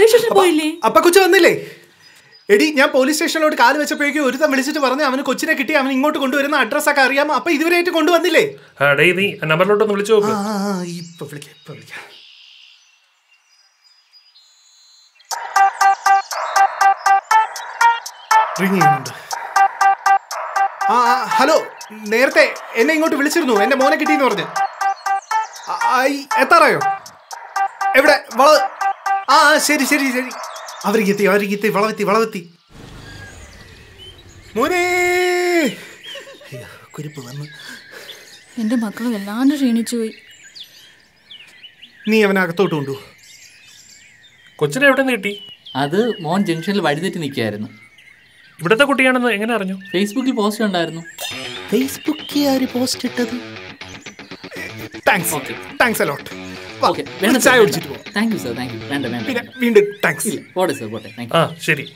Police സ്റ്റേഷനിൽ പോയില്ലേ? അപ്പ കൊച്ചു വന്നില്ലേ? എടി ഞാൻ പോലീസ് സ്റ്റേഷനിലോട്ട് കാല് വെച്ചപ്പോഴേക്കും ഒരുത്തം വിളിച്ചിട്ട് പറഞ്ഞു അവന് കൊച്ചിനെ കിട്ടി, അവൻ ഇങ്ങോട്ട് കൊണ്ടുവരുന്ന അഡ്രസ്സൊക്കെ അറിയാമോ. അപ്പൊ ഇതുവരെയായിട്ട് കൊണ്ടുവന്നില്ലേ? നമ്പറിലോട്ടൊന്ന് വിളിച്ചു നോക്ക്. ഇപ്പൊ വിളിക്കാം. റിംഗ് ചെയ്യുന്നുണ്ട്. ഹലോ, നേരത്തെ എന്നെ ഇങ്ങോട്ട് വിളിച്ചിരുന്നു, എന്റെ മോനെ കിട്ടിയെന്ന് പറഞ്ഞ്. എത്താറായോ? എവിടെ? ശരി ശരി ശരി, അവരിക്കെത്തി വളവെത്തി. മോനെ കുരിപ്പ് വന്നു. എന്റെ മക്കൾ വല്ലാണ്ട് ക്ഷീണിച്ചു പോയി. നീ അവനെ അകത്തോട്ട് കൊണ്ടു. കൊച്ചിനെ എവിടെ നിന്ന് കിട്ടി? അത് മോൻ ജംഗ്ഷനിൽ വഴിതെറ്റി നിൽക്കുകയായിരുന്നു. ഇവിടുത്തെ കുട്ടിയാണെന്ന് എങ്ങനെ അറിഞ്ഞു? ഫേസ്ബുക്കിൽ പോസ്റ്റ് ഉണ്ടായിരുന്നു. ഫേസ്ബുക്കിൽ ആര് പോസ്റ്റ് ഇട്ടത്? Thanks a lot. ഓക്കേ, വേണ്ട ചായ കുടിച്ചിട്ട് പോ. Thank you sir, thank you. വേണ്ട വീണ്ടും താങ്ക്സ്. പോട്ടെ സർ, പോട്ടെ. ശരി.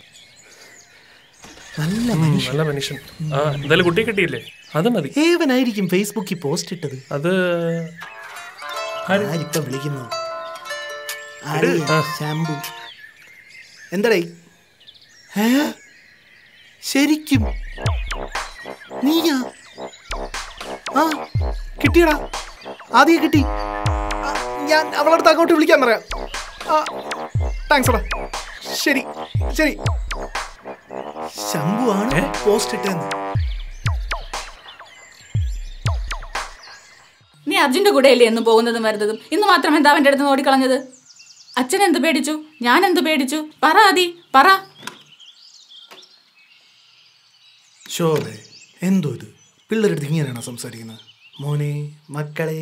നല്ല മനുഷ്യൻ. എന്തായാലും കുട്ടിയെ കിട്ടിയില്ലേ, അത് മതി. ഏവനായിരിക്കും ഫേസ്ബുക്കിൽ പോസ്റ്റ് ഇട്ടത്? അത് ആരിപ്പം വിളിക്കുന്നു? ശാംപു. എന്താടേ? ശരിക്കും നീയാ? കിട്ടിയടാ, ആദ്യം കിട്ടി. ഞാൻ അവളടുത്ത് അങ്ങോട്ട് വിളിക്കാൻ പറയാം. താങ്ക്സ് എടാ. ശരി ശരി. ശംഭു ആണ് പോസ്റ്റ് ഇട്ടെന്ന്. നീ അർജുന്റെ കൂടെ അല്ലേ എന്നും പോകുന്നതും വരുന്നതും? ഇന്ന് മാത്രം എന്താ അവന്റെ അടുത്ത് ഓടിക്കളഞ്ഞത്? അച്ഛൻ എന്ത് പേടിച്ചു, ഞാൻ എന്ത് പേടിച്ചു? പറ ആദി, പറ. ശോഭേ, എന്തോ ഇത് പിള്ളേരുടെ ഇങ്ങനെയാണോ സംസാരിക്കുന്നത്? മോനെ, മക്കളെ,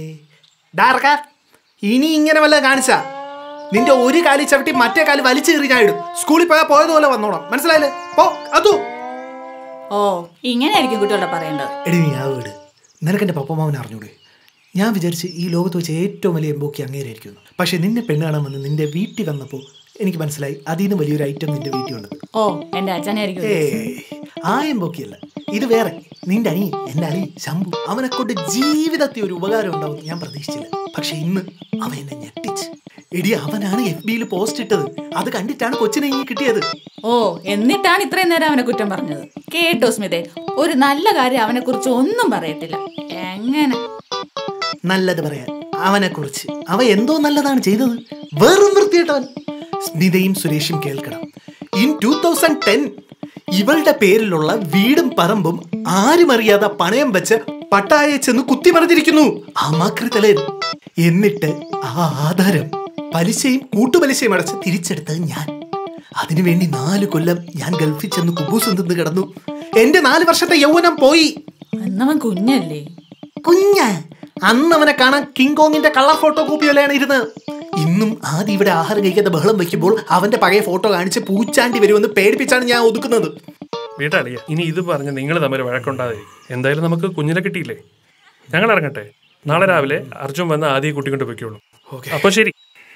ഇനി ഇങ്ങനെ വല്ല കാണിച്ചാ നിന്റെ ഒരു കാലി ചവിട്ടി മറ്റേ കാലി വലിച്ചെറി ഞാൻ ഇടും. സ്കൂളിൽ പോയാൽ പോയതുപോലെ വന്നോളാം, മനസ്സിലായില്ലേ? അതോ ഇങ്ങനെയായിരിക്കും കുട്ടികളുടെ പറയേണ്ടത്. എടി നീ ആ വീട് നിനക്കെന്റെ പപ്പമാവൻ അറിഞ്ഞൂടെ? ഞാൻ വിചാരിച്ച് ഈ ലോകത്ത് വെച്ച് ഏറ്റവും വലിയ എംബോക്കി അങ്ങേരായിരിക്കും. പക്ഷെ നിന്നെ പെണ്ണ് കാണാൻ വന്ന് നിന്റെ വീട്ടിൽ വന്നപ്പോൾ എനിക്ക് മനസ്സിലായി അതിന് വലിയൊരു ഐറ്റം നിന്റെ വീട്ടിലുണ്ട്. എന്റെ അച്ഛനായിരിക്കും. ആ എംബോക്കിയല്ല, ഇത് വേറെ. നിന്റെ അനി, എന്റെ അനി ശംഭു, അവനെ കൊണ്ട് ജീവിതത്തിൽ ഒരു ഉപകാരം ഉണ്ടാവും ഞാൻ പ്രതീക്ഷിച്ചില്ല. പക്ഷെ ഇന്ന് അവൻ എന്നെ ഞെട്ടിച്ച്. എടി, അവനാണ് FB-യിൽ പോസ്റ്റ് ഇട്ടത്. അത് കണ്ടിട്ടാണ് കൊച്ചിനെ ഇങ്ങനെ കിട്ടിയത്. എന്നിട്ടാണ് ഇത്രയും നേരം അവനെ കുറ്റം പറഞ്ഞത്. കേട്ടോ സ്മിതേ, ഒരു നല്ല കാര്യം അവനെ കുറിച്ച് ഒന്നും പറയത്തില്ല. എങ്ങനെ നല്ലത് പറയാൻ അവനെ കുറിച്ച്? അവൻ എന്തോ നല്ലതാണ് ചെയ്തത്. വെറും വൃത്തിയിട്ടവൻ. സ്മിതയും സുരേഷും കേൾക്കണം. ഇൻ 2010 ഇവളുടെ പേരിലുള്ള വീടും പറമ്പും ആരും അറിയാതെ പണയം വെച്ച് പട്ടായെ ചെന്ന് കുത്തിമറിഞ്ഞിരിക്കുന്നു ആ മാക്രിതലേൻ. എന്നിട്ട് ആ ആധാരം പലിശയും കൂട്ടുപലിശയും അടച്ച് തിരിച്ചെടുത്തത് ഞാൻ. അതിനുവേണ്ടി 4 കൊല്ലം ഞാൻ ഗൾഫിൽ ചെന്ന് കുബൂസും തിന്ന് കിടന്നു. എന്റെ 4 വർഷത്തെ യൗവനം പോയി. അന്നവൻ കുഞ്ഞല്ലേ? അന്നവനെ കാണാൻ കിങ്കോങ്ങിന്റെ കളർ ഫോട്ടോ കോപ്പി പോലെയാണ് ഇരുന്നത്. ഇന്നും ആദ്യം ഇവിടെ ആഹാരം കഴിക്കാത്ത ബഹളം വെക്കുമ്പോൾ അവന്റെ പഴയ ഫോട്ടോ കാണിച്ച് പൂച്ചാണ്ടി വരുമെന്ന് പേടിപ്പിച്ചാണ് ഞാൻ ഒതുക്കുന്നത്. വീട്ടാളിയ, ഇനി ഇത് പറഞ്ഞ് നിങ്ങൾ തമ്മിൽ വഴക്കുണ്ടാതെ. എന്തായാലും നമുക്ക് കുഞ്ഞിനെ കിട്ടിയില്ലേ, ഞങ്ങൾ ഇറങ്ങട്ടെ. നാളെ രാവിലെ അർജുൻ വന്ന് ആദ്യം കുട്ടി കൊണ്ട് പൊയ്ക്കോളൂ. അപ്പൊ ശരി.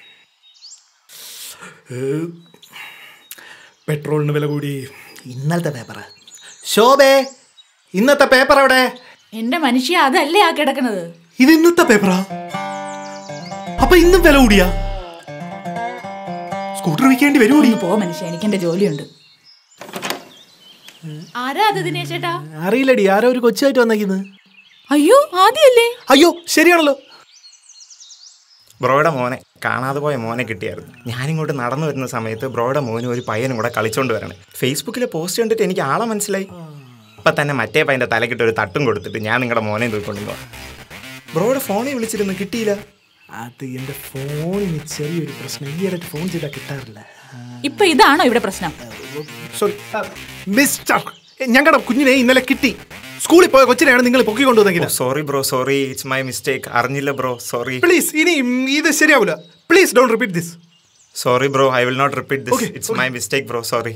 പെട്രോളിന് വില കൂടി. ഇന്നലത്തെ പേപ്പറാ ശോഭേ, ഇന്നത്തെ പേപ്പർ എവിടെ? എന്റെ മനുഷ്യ, അതല്ലേ ആ കിടക്കുന്നത്. ഇത് ഇന്നത്തെ പേപ്പറാ? അപ്പൊ ഇന്നും വില കൂടിയാ? സ്കൂട്ടർ വിൽക്കേണ്ടി വരുമോ? പോ മനുഷ്യ, എനിക്ക് എന്റെ ജോലിയുണ്ട്. ആരാ അത് ദിനേശേട്ടാ? അറിയില്ലടി, ആരോ ഒരു കൊച്ചായിട്ട് വന്നേക്കുന്നത്. അയ്യോ, ആദ്യല്ലേ? അയ്യോ, ശരിയാണല്ലോ. ബ്രോയുടെ മോനെ, കാണാതെ പോയ മോനെ കിട്ടിയായിരുന്നു. ഞാനിങ്ങോട്ട് നടന്നു വരുന്ന സമയത്ത് ബ്രോയുടെ മോനും ഒരു പയ്യനും കൂടെ കളിച്ചോണ്ട് വരണേ. ഫേസ്ബുക്കിലെ പോസ്റ്റ് കണ്ടിട്ട് എനിക്ക് ആളെ മനസ്സിലായി. അപ്പം തന്നെ മറ്റേ പയ്യൻ്റെ തലക്കിട്ട് ഒരു തട്ടും കൊടുത്തിട്ട് ഞാൻ നിങ്ങളുടെ മോനെ തൂക്കൊണ്ടു. ബ്രോയുടെ ഫോണിൽ വിളിച്ചിരുന്നു, കിട്ടിയില്ല. അത് എന്റെ ഫോണിന് ചെറിയൊരു പ്രശ്നം. ഈ ഇടയ്ക്ക് ഫോൺ ചെയ്താൽ കിട്ടാറില്ല. ഇപ്പൊ ഇതാണോ ഇവിടെ പ്രശ്നം? സോറി മിസ്റ്റർ, ഞങ്ങളുടെ കുഞ്ഞിനെ ഇന്നലെ കിട്ടി. സ്കൂളിൽ പോയ കൊച്ചിനെയാണ് നിങ്ങൾ പൊക്കി കൊണ്ടുവന്നെങ്കിൽ. Sorry bro, sorry, it's my mistake. അറിഞ്ഞില്ല ബ്രോ, സോറി. പ്ലീസ്, ഇനി ഇത് ശരിയാവില്ല. Please don't repeat this. Sorry bro, I will not repeat this. It's my mistake bro, sorry.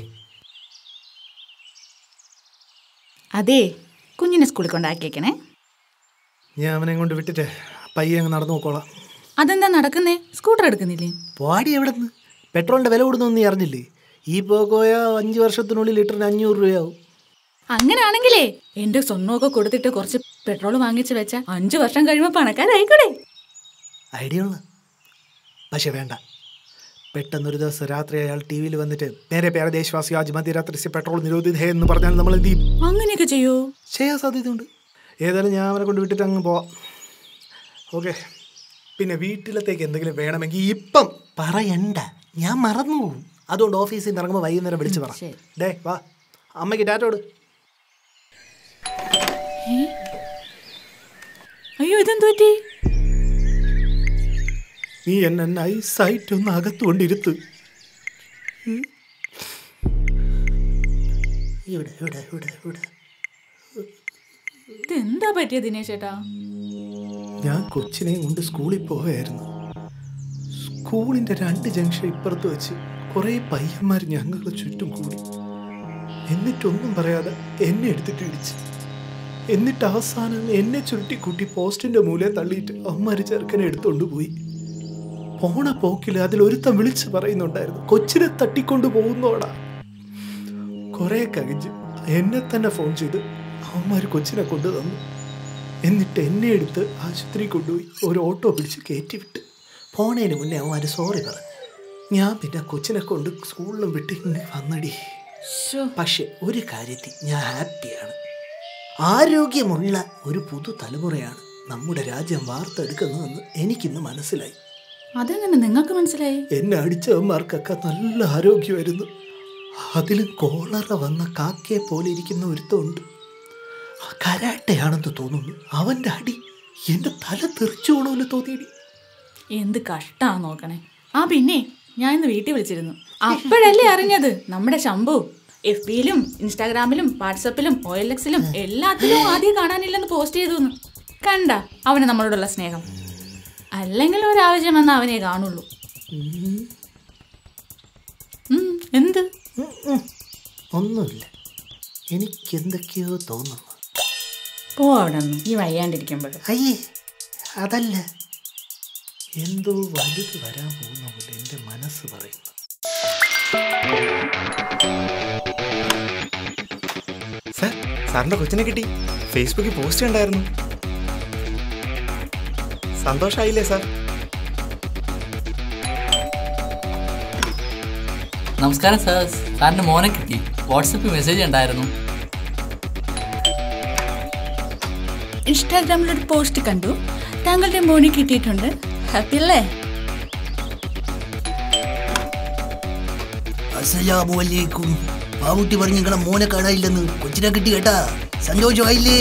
അതെ, കുഞ്ഞിനെ സ്കൂളിൽ കൊണ്ടാക്കിയേക്കണേ. ഞാൻ അവനെ കൊണ്ട് വിട്ടിട്ട് പയ്യെ അങ്ങ് നടന്നു നോക്കോളാം. അതെന്താ നടക്കുന്നേ? സ്കൂട്ടർ എടുക്കുന്നില്ലേ? പാടി എവിടെ നിന്ന്? പെട്രോളിന്റെ വില കൂടുന്നൊന്നും നീ അറിഞ്ഞില്ലേ? ഈ പോയ 5 വർഷത്തിനുള്ളിൽ ലിറ്ററിന് 500 രൂപയാവും. അങ്ങനെയാണെങ്കിലേ എന്റെ സ്വർണ്ണമൊക്കെ കൊടുത്തിട്ട് കുറച്ച് പെട്രോൾ വാങ്ങിച്ച് വെച്ചാൽ 5 വർഷം കഴിയുമ്പോൾ പണക്കാരായിക്കൂടെ? ഐഡിയ ഉള്ള, പക്ഷെ വേണ്ട. പെട്ടെന്നൊരു ദിവസം രാത്രി അയാൾ ടി വിയിൽ വന്നിട്ട് നേരെ പേരെ ദേശവാസി ആജ് മധ്യരാത്രി പെട്രോൾ നിരോധിത എന്ന് പറഞ്ഞാൽ നമ്മൾ എന്ത് ചെയ്യും? അങ്ങനെയൊക്കെ ചെയ്യോ? ചെയ്യാൻ സാധ്യതയുണ്ട്. ഏതായാലും ഞാൻ അവനെ കൊണ്ട് വിട്ടിട്ട് അങ്ങ് പോവാം. ഓക്കെ. പിന്നെ വീട്ടിലത്തേക്ക് എന്തെങ്കിലും വേണമെങ്കിൽ ഇപ്പം പറയണ്ട, ഞാൻ മറന്നു പോകും. അതുകൊണ്ട് ഓഫീസിൽ നിന്ന് ഇറങ്ങുമ്പോൾ വൈകുന്നേരം വിളിച്ച് പറ. ഡേ വാ, അമ്മയ്ക്ക് ടാറ്റോട്. അയ്യോ, ഇതെന്തു പറ്റി? നീ എന്നെ നൈസായിട്ടൊന്ന് അകത്തുകൊണ്ടിരുത്ത്. ഇതെന്താ പറ്റിയ ദിനേശ് ചേട്ടാ? ഞാൻ കൊച്ചിനെയും കൊണ്ട് സ്കൂളിൽ പോവുകയായിരുന്നു. സ്കൂളിന്റെ 2 ജംഗ്ഷൻ ഇപ്പുറത്ത് വെച്ച് കുറെ പയ്യന്മാർ ഞങ്ങളുടെ ചുറ്റും കൂടി. എന്നിട്ടൊന്നും പറയാതെ എന്നെ എടുത്തിട്ട് ഇടിച്ച്. എന്നിട്ട് അവസാനം എന്നെ ചുരുട്ടിക്കൂട്ടി പോസ്റ്റിന്റെ മൂലയെ തള്ളിയിട്ട് അമ്മമാര് ചെറുക്കനെ എടുത്തോണ്ട് പോയി. പോണ പോക്കിൽ അതിലൊരുത്തം വിളിച്ച് പറയുന്നുണ്ടായിരുന്നു, കൊച്ചിനെ തട്ടിക്കൊണ്ട് പോകുന്നോടാ. കുറെ കഴിഞ്ഞ് എന്നെ തന്നെ ഫോൺ ചെയ്ത് അവന്മാര് കൊച്ചിനെ കൊണ്ടു തന്നു. എന്നിട്ട് എന്നെ എടുത്ത് ആശുപത്രി കൊണ്ടുപോയി ഒരു ഓട്ടോ പിടിച്ച് കയറ്റി വിട്ട്. പോണേന് മുന്നേ അവന്മാര് സോറി പറഞ്ഞു. ഞാൻ പിന്നെ കൊച്ചിനെ കൊണ്ട് സ്കൂളിലും വിട്ട് ഇങ്ങനെ വന്നടി. പക്ഷെ ഒരു കാര്യത്തിൽ ഞാൻ ഹാപ്പിയാണ്. ആരോഗ്യമുള്ള ഒരു പുതുതലമുറയാണ് നമ്മുടെ രാജ്യം വാർത്തെടുക്കുന്നതെന്ന് എനിക്കിന്ന് മനസ്സിലായി. അതെങ്ങനെ നിങ്ങൾക്ക് മനസ്സിലായി? എന്നെ അടിച്ചവന്മാർക്കൊക്കെ നല്ല ആരോഗ്യമായിരുന്നു. അതിലും കോളറ വന്ന കാക്കയെ പോലെ ഇരിക്കുന്ന ഒരുത്തമുണ്ട്. കരാട്ടയാണെന്ന് തോന്നുന്നു. അവന്റെ അടി എന്റെ തല തെറിച്ചു പോണ തോന്നിയടി. എന്ത് കഷ്ടാ നോക്കണേ. ആ പിന്നെ ഞാൻ ഇന്ന് വീട്ടിൽ വിളിച്ചിരുന്നു. അപ്പോഴല്ലേ അറിഞ്ഞത് നമ്മുടെ ശംഭു FB-യിലും ഇൻസ്റ്റാഗ്രാമിലും വാട്സപ്പിലും OLX-ലും എല്ലാത്തിലും ആദ്യം കാണാനില്ലെന്ന് പോസ്റ്റ് ചെയ്തു. കണ്ട അവന് നമ്മളോടുള്ള സ്നേഹം. അല്ലെങ്കിൽ ഒരാവശ്യം വന്നാൽ അവനെ കാണുള്ളൂ. എന്ത്? ഒന്നുമില്ല, എനിക്കെന്തൊക്കെയോ തോന്നുന്നു. പോ അവിടെ നിന്ന്, ഈ വയ്യാണ്ടിരിക്കുമ്പോൾ. അയ്യേ, അതല്ല, എന്തോ വലുത് വരാൻ പോകുന്ന പോലെ എൻ്റെ മനസ്സ് പറയുന്നു. സാർ, സാറിന്റെ കൊച്ചിനെ കിട്ടി. ഫേസ്ബുക്കിൽ പോസ്റ്റ് ഉണ്ടായിരുന്നു. സന്തോഷായില്ലേ സാർ? നമസ്കാരം സാർ. സാറിന്റെ മോനെ കിട്ടി. വാട്സപ്പിൽ മെസ്സേജ് ഉണ്ടായിരുന്നു. ഇൻസ്റ്റാഗ്രാമിലൊരു പോസ്റ്റ് കണ്ടു, താങ്കളുടെ മോനെ കിട്ടിയിട്ടുണ്ട്. ഹാപ്പി അല്ലേ? അസ്സലാമലൈക്കും. പാവുട്ടി പറഞ്ഞു നിങ്ങളെ മോനെ കാണാനില്ലെന്ന്. കൊച്ചിനെ കിട്ടി കേട്ടാ, സന്തോഷമായില്ലേ?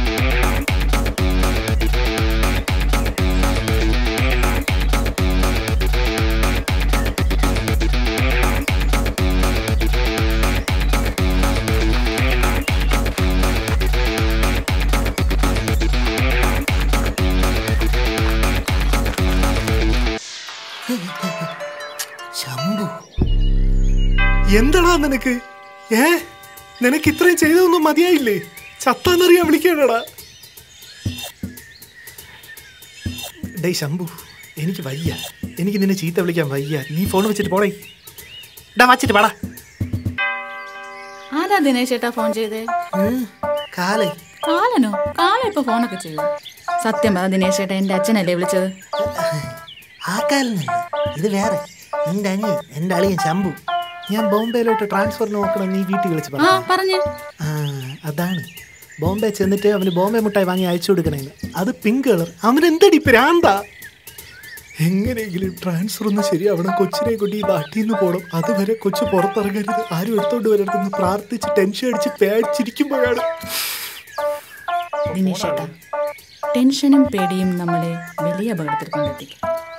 എന്താടാ നിനക്ക്? നിനക്ക് ഇത്രയും ചെയ്തൊന്നും മതിയായില്ലേ? ചത്താന്നറിയാൻ വിളിക്കണടാ. ഡേ ശംഭു, എനിക്ക് വയ്യ. എനിക്ക് നിന്നെ ചീത്ത വിളിക്കാൻ വയ്യ. നീ ഫോൺ വെച്ചിട്ട് പോടേ. വച്ചിട്ട് പാടാ. ആരാ ദിനേശ് ചേട്ടാ ഫോൺ ചെയ്തേ? കാലനോ? കാലം ഇപ്പൊ ഫോണൊക്കെ ചെയ്യും. സത്യം പറ ദിനേശ് ചേട്ടാ, എന്റെ അച്ഛനല്ലേ വിളിച്ചത്? ആ കാലനല്ല, ഇത് വേറെ. എന്റെ അനിയൻ, എന്റെ അളിയൻ ശംഭു. ഞാൻ ബോംബെയിലോട്ട് ട്രാൻസ്ഫർ നോക്കണം, നീ വീട്ടിൽ വിളിച്ച് പറഞ്ഞു. അതാണ് ബോംബെ ചെന്നിട്ട് അവന് ബോംബെ മുട്ടായി വാങ്ങി അയച്ചു കൊടുക്കണേന്ന്. അത് പിങ്ക് കളർ. അവനെന്തടി പ്രാന്താ? എങ്ങനെയെങ്കിലും ട്രാൻസ്ഫർ ഒന്ന് ശരിയാവണം. കൊച്ചിനെ കൊണ്ട് ഈ നാട്ടിന്ന് പോകണം. അതുവരെ കൊച്ചു പുറത്തിറങ്ങരുത്, ആരും എടുത്തോണ്ട് വരരുതെന്ന് പ്രാർത്ഥിച്ച് ടെൻഷൻ അടിച്ച് പേടിച്ചിരിക്കുമ്പോഴാണ്. ദിനേശ് ചേട്ടാ, ടെൻഷനും പേടിയും നമ്മളെ വലിയ അപകടത്തിൽ കൊണ്ടെത്തിക്കും.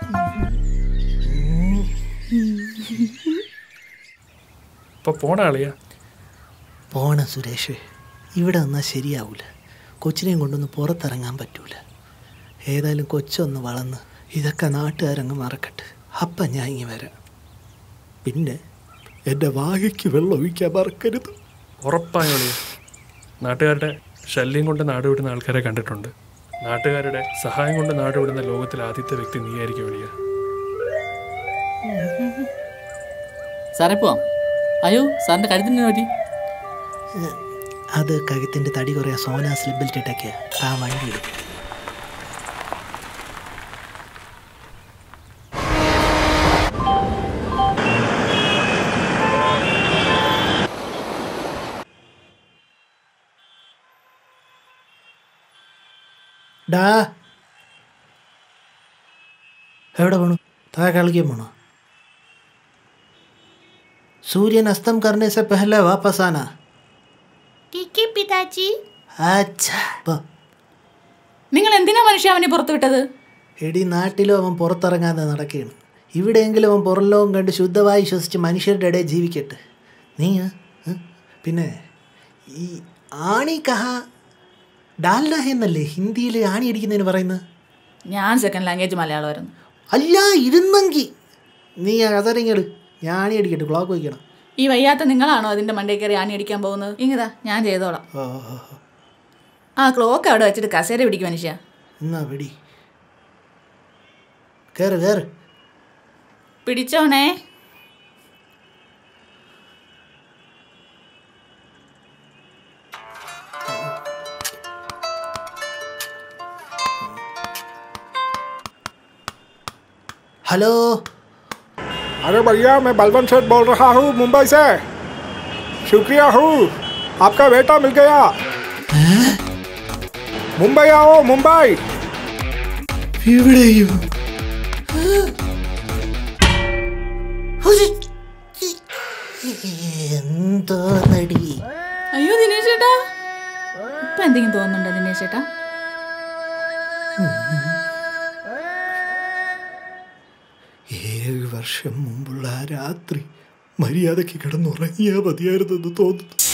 പോണ സുരേഷ്, ഇവിടെ വന്നാൽ ശരിയാവൂല. കൊച്ചിനെയും കൊണ്ടൊന്ന് പുറത്തിറങ്ങാൻ പറ്റൂല. ഏതായാലും കൊച്ചൊന്ന് വളർന്ന് ഇതൊക്കെ നാട്ടുകാരങ്ങ് മറക്കട്ടെ. അപ്പം ഞാൻ ഇങ്ങനെ വരാം. പിന്നെ എൻ്റെ വാഴയ്ക്ക് വെള്ളം ഒഴിക്കാൻ മറക്കരുത്. ഉറപ്പായോ? നാട്ടുകാരുടെ ശല്യം കൊണ്ട് നാട് വിടുന്ന ആൾക്കാരെ കണ്ടിട്ടുണ്ട്. നാട്ടുകാരുടെ സഹായം കൊണ്ട് നാട് വിടുന്ന ലോകത്തിലെ ആദ്യത്തെ വ്യക്തി നീയായിരിക്കും വിളിയ. സാറേ പോവാം. അയ്യോ, സാറിന്റെ കഴുത്തിന് പറ്റി? അത് കഴുത്തിൻ്റെ തടി കുറയാ. സോനാ സ്ലിപ്പ് ബെൽറ്റ് ഇട്ടൊക്കെയാ ആ വണ്ടി എടുക്കും. ഡാ എവിടെ പോണു? താഴെ കളിക്കാൻ പോണോ? सूर्यन अस्तम करने से पहले वापस आना। ठीक है पिताजी। अच्छा നിങ്ങൾ എന്തിനാ മനുഷ്യ അവനെ പുറത്തു വിട്ടത്? എടി നാട്ടിലും അവൻ പുറത്തിറങ്ങാതെ നടക്കുകയാണ്. ഇവിടെയെങ്കിലും അവൻ പുറംലോകം കണ്ട് ശുദ്ധമായി ശ്വസിച്ച് മനുഷ്യരുടെ ഇടയിൽ ജീവിക്കട്ടെ. നീ പിന്നെ ഈ ആണി കഹ ഡാൽഡ എന്നല്ലേ ഹിന്ദിയിൽ ആണി അടിക്കുന്നതിന് പറയുന്നത്? ഞാൻ സെക്കൻഡ് ലാംഗ്വേജ് മലയാളമായിരുന്നു. അല്ല ഇരുന്നെങ്കിൽ നീ അതറിങ്ങട് ഞാൻ ആണി അടിക്കട്ടെ. ക്ലോക്ക് വയ്ക്കണം. ഈ വയ്യാത്ത നിങ്ങളാണോ അതിന്റെ മണ്ടേ കയറി ആണി അടിക്കാൻ പോകുന്നത്? ഇങ്ങതാ ഞാൻ ചെയ്തോളാം. ആ ക്ലോക്ക് അവിടെ വെച്ചിട്ട് കസേര പിടിക്കും മനുഷ്യ. എന്നാ പിടി. കയറ് കയറ്. പിടിച്ചോണേ. हेलो। अरे भैया मैं बलवंत सेठ बोल रहा हूँ मुंबई से। शुक्रिया हूँ आपका बेटा मिल गया। मुंबई आओ मुंबई। അയ്യോ ദിനേശ് ചേട്ടാ, ഇപ്പൊ എന്തെങ്കിലും തോന്നുന്നുണ്ടോ ദിനേശ് ചേട്ടാ? 7 വർഷം മുമ്പുള്ള ആ രാത്രി മര്യാദയ്ക്ക് കിടന്നുറങ്ങിയാൽ മതിയായിരുന്നെന്ന് തോന്നുന്നു.